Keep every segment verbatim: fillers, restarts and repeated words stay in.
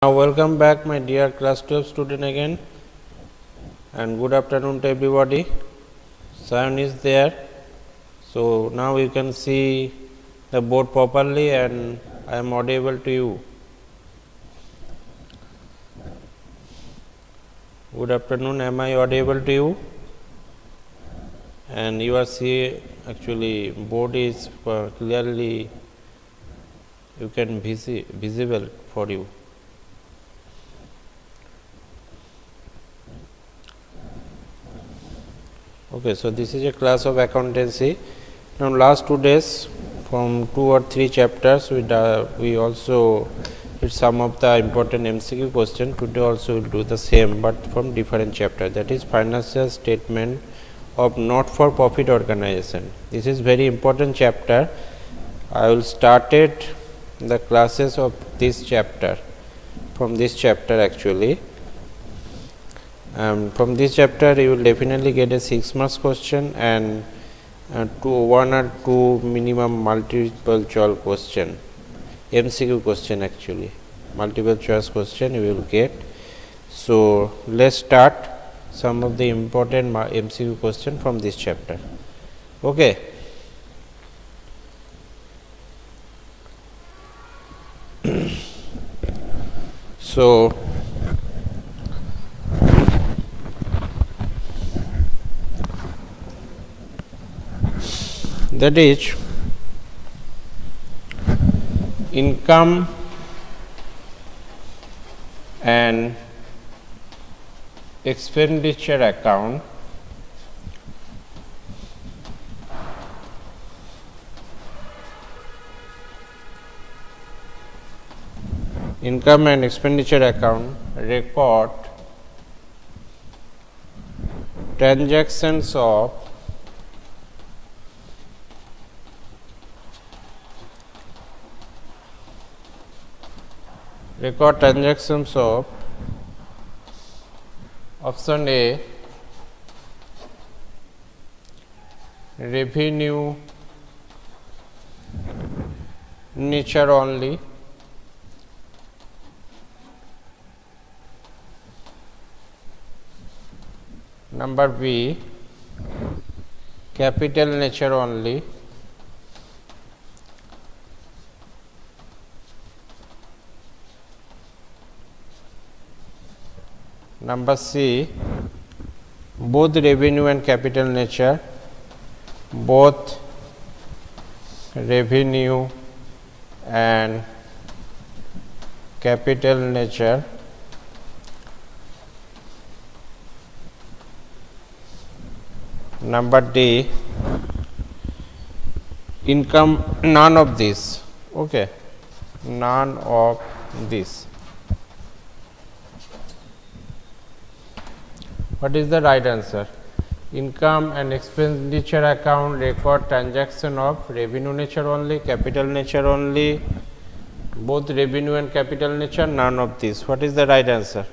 Welcome back my dear class twelve student again, and good afternoon to everybody. Sayan is there. So, now you can see the board properly and I am audible to you. Good afternoon, am I audible to you? And you are see actually board is uh, clearly you can visi visible for you. Okay, so this is a class of accountancy. Now, last two days from two or three chapters we uh, we also did some of the important M C Q question. Today also we will do the same, but from different chapter, that is financial statement of not for profit organization. This is very important chapter. I will start it the classes of this chapter from this chapter actually. Um, from this chapter you will definitely get a six marks question and uh, two, one or two minimum multiple choice question, M C Q question actually, multiple choice question you will get. So, let us start some of the important M C Q question from this chapter. Okay. So, that is income and expenditure account income and expenditure account record transactions of record transactions of option A revenue nature only, number B capital nature only, number C both revenue and capital nature, both revenue and capital nature, number D income none of this. Okay, none of this. What is the right answer? Income and expenditure account record transaction of revenue nature only, capital nature only, both revenue and capital nature, none of this. What is the right answer?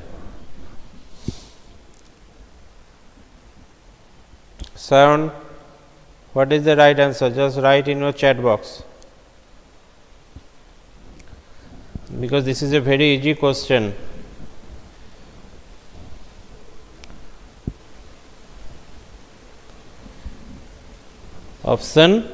Sayan, what is the right answer? Just write in your chat box, because this is a very easy question. Option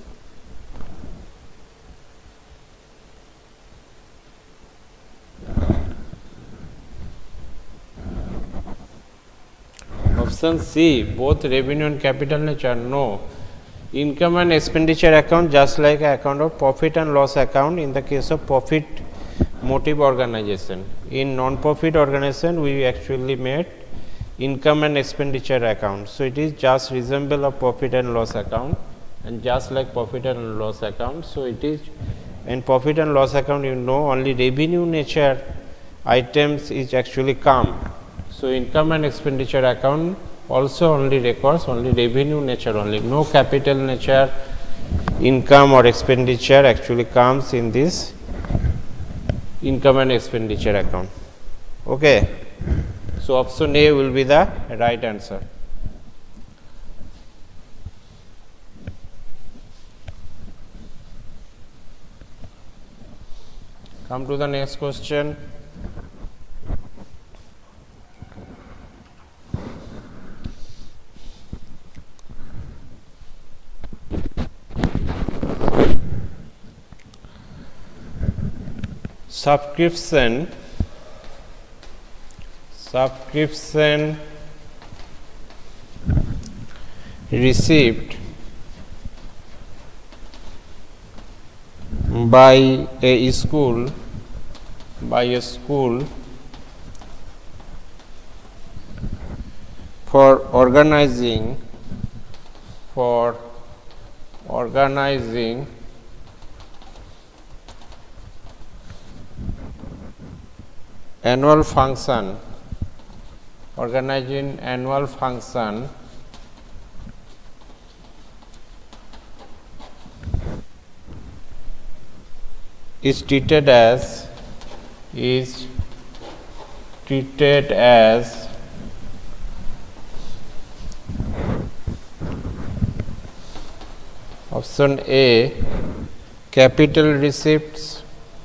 option C both revenue and capital nature. No, income and expenditure account just like account of profit and loss account in the case of profit motive organization. In non-profit organization we actually made income and expenditure account. So, it is just resemble of profit and loss account and just like profit and loss account. So, it is in profit and loss account you know only revenue nature items is actually come. So, income and expenditure account also only records only revenue nature only, no capital nature income or expenditure actually comes in this income and expenditure account. Okay. So, option A will be the right answer. Come to the next question. subscription subscription received by a school by a school for organizing for organizing annual function organizing annual function is treated as is treated as option A, capital receipts,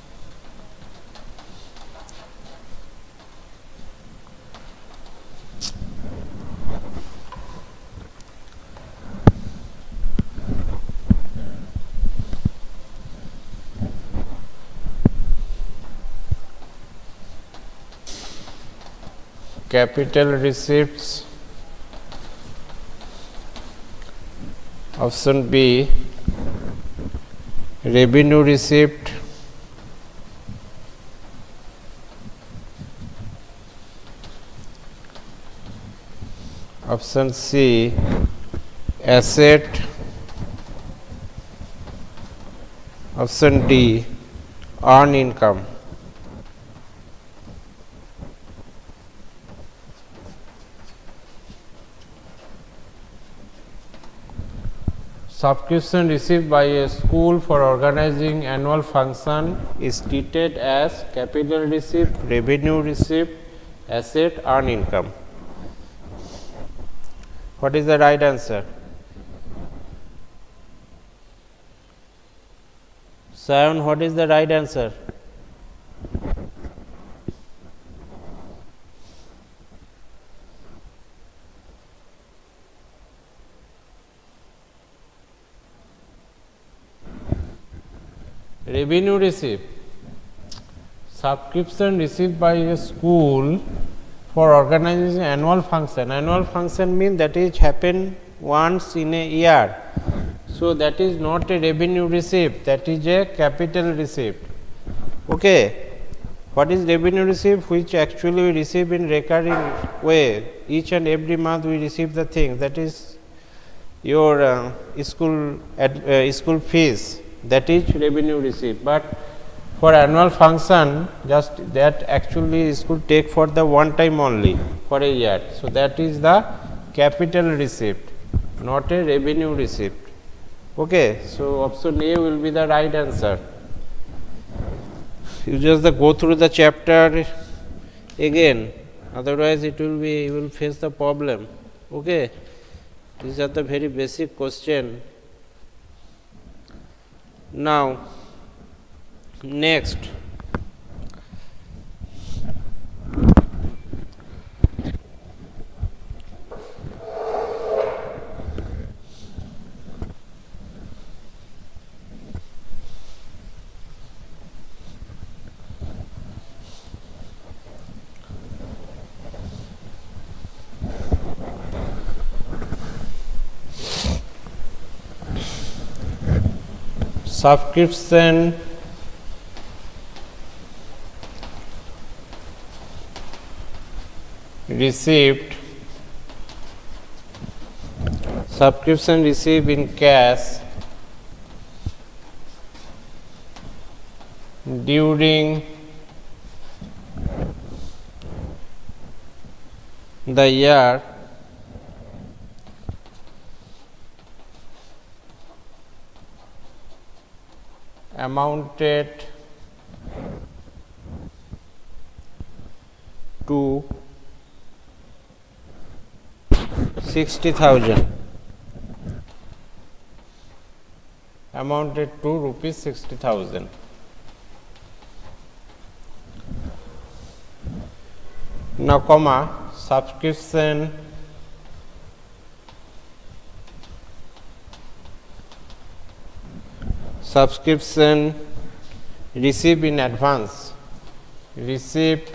capital receipts. Option B, revenue receipt. Option C, asset. Option D, earned income. Subscription received by a school for organizing annual function is treated as capital receipt, revenue receipt, asset, earned income. What is the right answer? Sayan, what is the right answer? Revenue received. Subscription received by a school for organizing annual function. Annual function means that is happen once in a year. So, that is not a revenue receipt, that is a capital receipt. Okay. What is revenue receipt? Which actually we receive in recurring way. Each and every month we receive the thing, that is your uh, school ad, uh, school fees, that is revenue receipt. But for annual function, just that actually school take for the one time only for a year. So, that is the capital receipt, not a revenue receipt. Okay. So, option A will be the right answer. You just the go through the chapter again, otherwise it will be, you will face the problem. Okay. These are the very basic question. Now, next, subscription received subscription received in cash during the year amounted to sixty thousand, amounted to rupees sixty thousand. Now, comma, subscription subscription received in advance received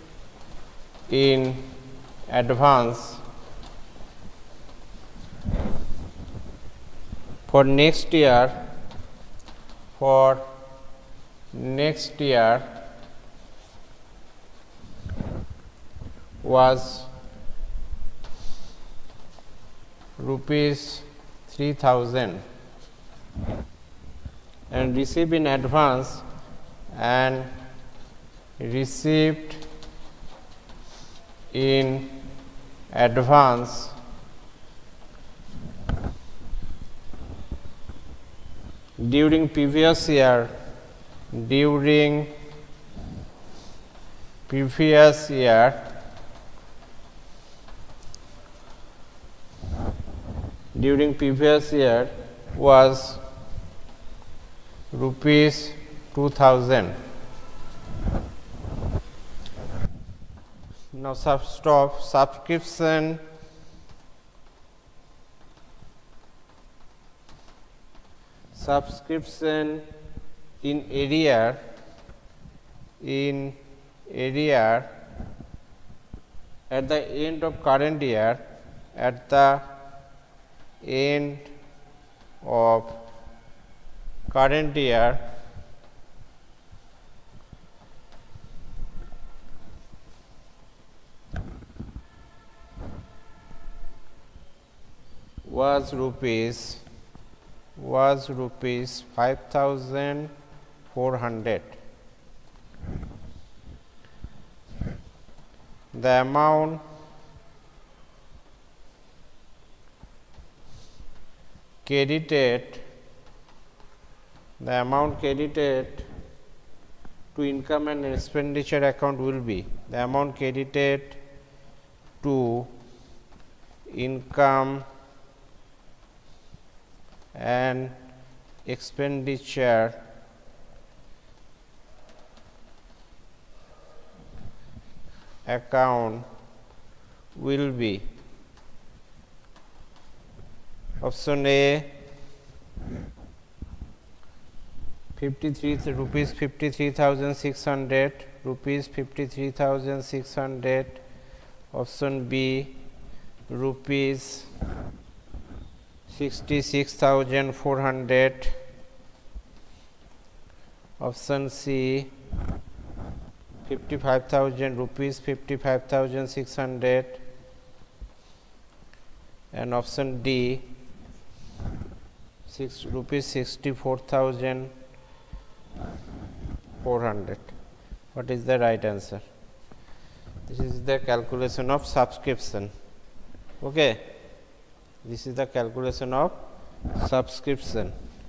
in advance for next year for next year was rupees three thousand and received in advance and received in advance during previous year during previous year during previous year was rupees two thousand. Now sub stop subscription subscription in area in area at the end of current year at the end of current year was rupees was rupees five thousand four hundred. The amount credited the amount credited to income and expenditure account will be the amount credited to income and expenditure account will be option A fifty-three rupees fifty-three thousand six hundred rupees fifty-three thousand six hundred, option B rupees sixty-six thousand four hundred, option C fifty-five thousand rupees fifty-five thousand six hundred, and option D six rupees sixty-four thousand four hundred. What is the right answer? This is the calculation of subscription. Okay, this is the calculation of subscription.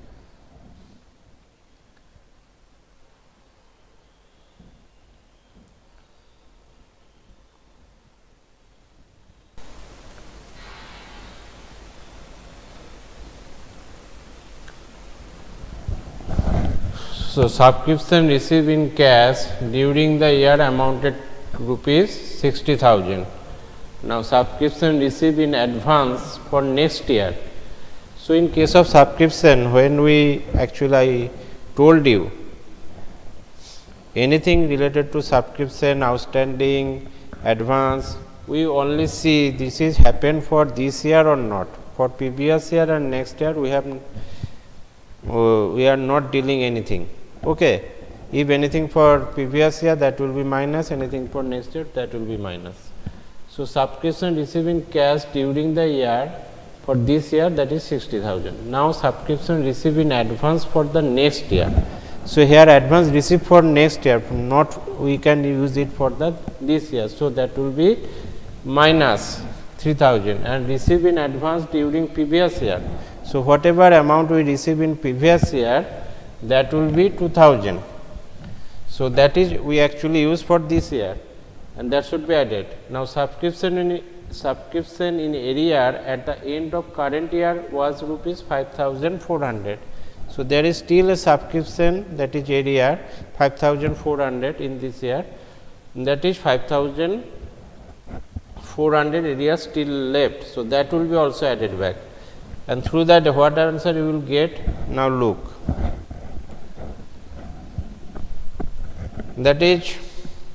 So, subscription received in cash during the year amounted to rupees sixty thousand. Now, subscription received in advance for next year. So, in case of subscription, when we actually I told you anything related to subscription, outstanding, advance, we only see this is happened for this year or not. For previous year and next year, we have uh, we are not dealing anything. Okay, if anything for previous year, that will be minus, anything for next year, that will be minus. So, subscription received in cash during the year for this year, that is sixty thousand. Now, subscription received in advance for the next year. So, here advance received for next year, not we can use it for the this year. So, that will be minus three thousand, and received in advance during previous year. So, whatever amount we receive in previous year, that will be two thousand. So, that is we actually use for this year, and that should be added. Now, subscription in subscription in arrear at the end of current year was rupees five thousand four hundred. So, there is still a subscription, that is arrear five thousand four hundred in this year, that is five thousand four hundred arrear still left. So, that will be also added back, and through that what answer you will get? Now, look, that is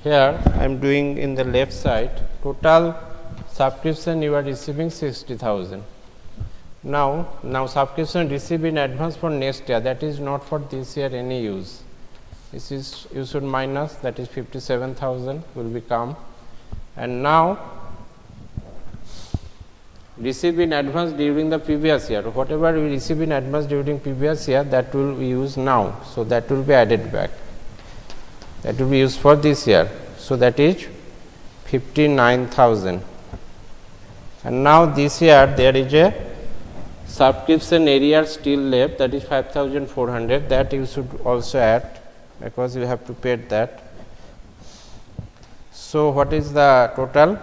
Here I am doing in the left side, total subscription you are receiving sixty thousand. Now, now subscription received in advance for next year, that is not for this year any use. This is you should minus, that is fifty-seven thousand will become, and now receive in advance during the previous year, whatever we receive in advance during previous year, that will be used now. So, that will be added back, that will be used for this year. So, that is fifty-nine thousand, and now this year there is a subscription area still left, that is five thousand four hundred, that you should also add because you have to pay that. So, what is the total?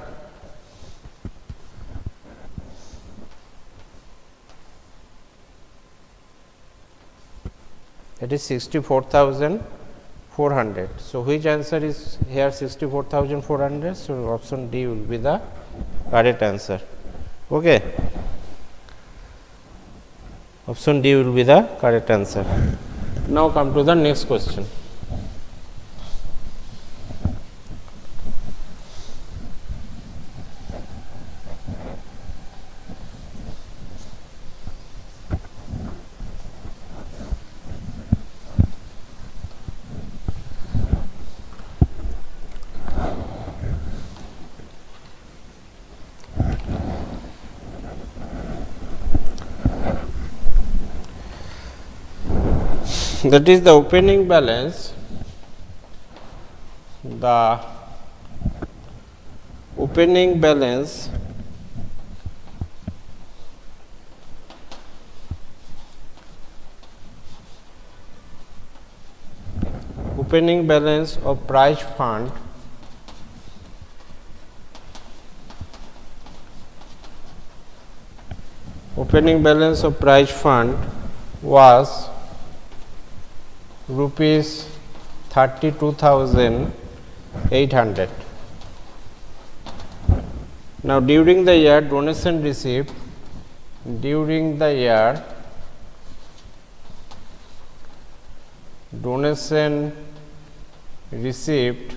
That is sixty-four thousand four hundred. So, which answer is here sixty-four thousand four hundred? So, option D will be the correct answer. Okay. Option D will be the correct answer. Now, come to the next question. That is the opening balance, the opening balance opening balance of prize fund opening balance of prize fund was rupees thirty-two thousand eight hundred. Now, during the year donation received, during the year donation received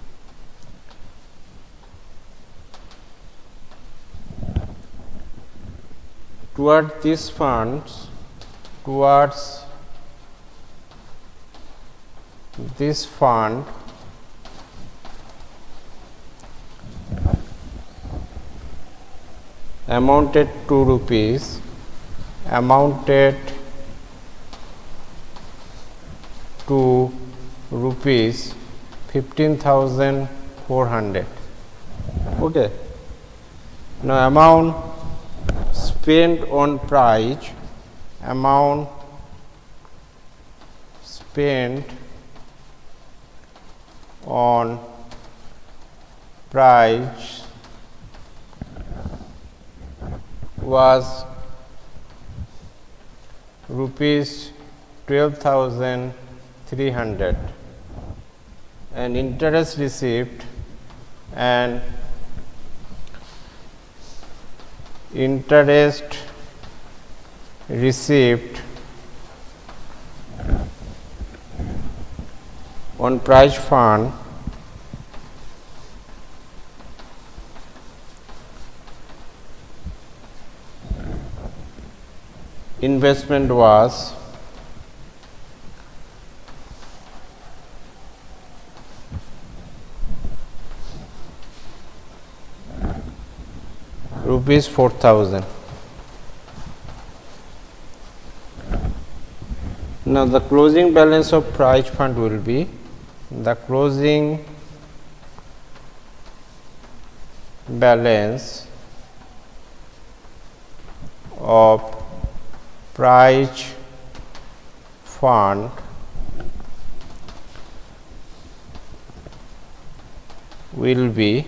towards these funds, towards this fund amounted to rupees amounted to rupees fifteen thousand four hundred. Okay. Now, amount spent on prize amount spent on price was rupees twelve thousand three hundred, and interest received and interest received on prize fund investment was rupees four thousand. Now, the closing balance of prize fund will be the closing balance of prize fund will be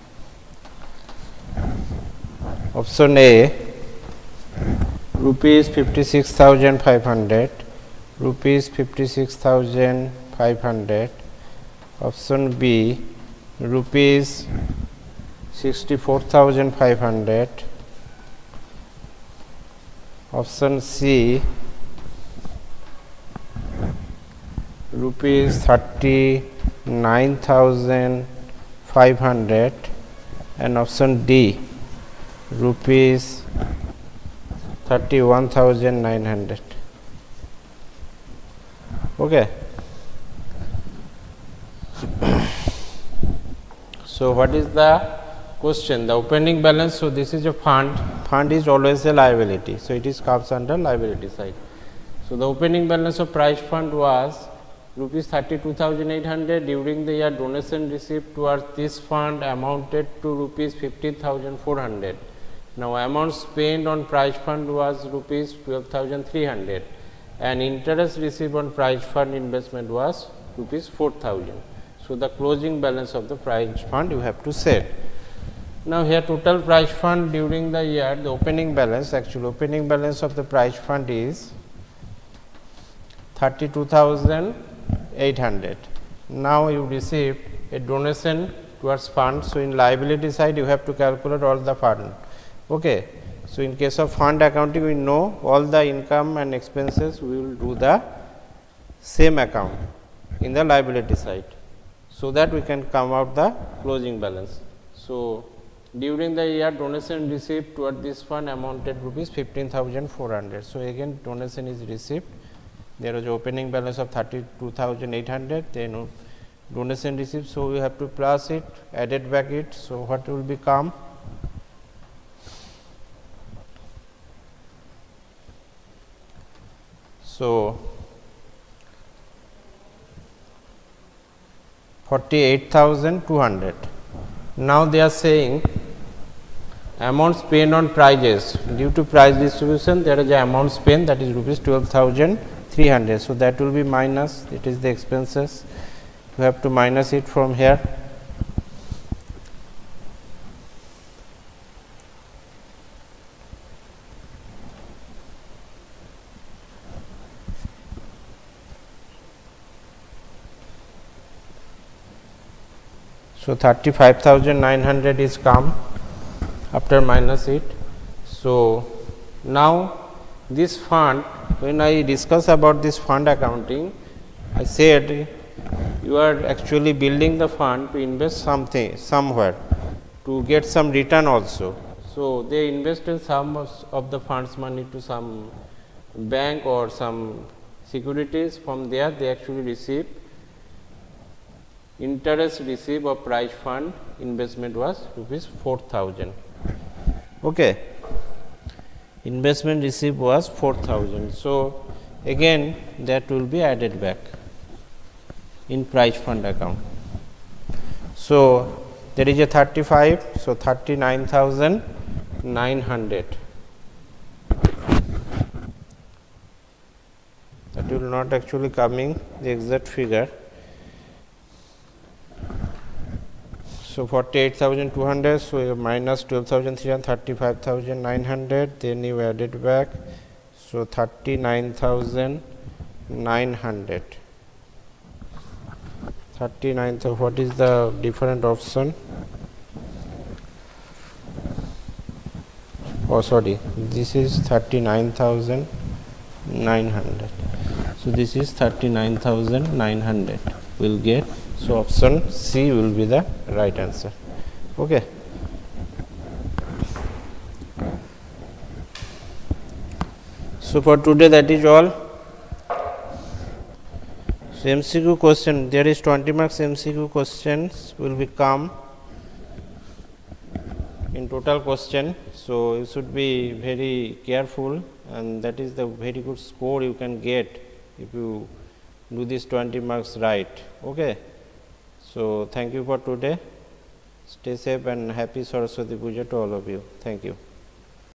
option A rupees fifty-six thousand five hundred, rupees fifty-six thousand five hundred, option B rupees sixty-four thousand five hundred, option C rupees thirty nine thousand five hundred, and option D rupees thirty-one thousand nine hundred. Okay. So what is the question? The opening balance. So this is a fund. Fund is always a liability, so it is comes under liability side. So the opening balance of prize fund was rupees thirty-two thousand eight hundred. During the year, donation received towards this fund amounted to rupees fifty thousand four hundred. Now amount spent on prize fund was rupees twelve thousand three hundred, and interest received on prize fund investment was rupees four thousand. So the closing balance of the prize fund you have to set. Now here total prize fund during the year, the opening balance, actual opening balance of the prize fund is thirty-two thousand eight hundred. Now you received a donation towards fund. So in liability side you have to calculate all the fund. Okay. So in case of fund accounting, we know all the income and expenses we will do the same account in the liability side, so that we can come out the closing balance. So during the year, donation received toward this fund amounted rupees fifteen thousand four hundred. So again donation is received. There was opening balance of thirty-two thousand eight hundred, then donation received. So we have to plus it, added back it. So what will become? So forty-eight thousand two hundred. Now they are saying amount spent on prizes. Due to prize distribution, there is an amount spent, that is rupees twelve thousand three hundred. So that will be minus, it is the expenses. You have to minus it from here. So thirty-five thousand nine hundred is come after minus it. So now this fund, when I discuss about this fund accounting, I said you are actually building the fund to invest something somewhere to get some return also. So they invested some of the funds money to some bank or some securities. From there they actually receive interest received of prize fund investment was rupees four thousand. Okay. Investment received was four thousand. So again that will be added back in prize fund account. So there is a thirty-five, so thirty-nine thousand nine hundred. That will not actually coming the exact figure. So forty-eight thousand two hundred, so you minus twelve thousand three hundred, thirty-five thousand nine hundred, then you add it back. So thirty-nine thousand nine hundred. thirty-nine, so what is the different option? Oh sorry, this is thirty-nine thousand nine hundred. So this is thirty-nine thousand nine hundred will get. So option C will be the right answer. Okay. So for today that is all. So M C Q question, there is twenty marks M C Q questions will become in total question. So you should be very careful, and that is the very good score you can get if you do this twenty marks right. Okay. So thank you for today. Stay safe and happy Saraswati Puja to all of you. Thank you.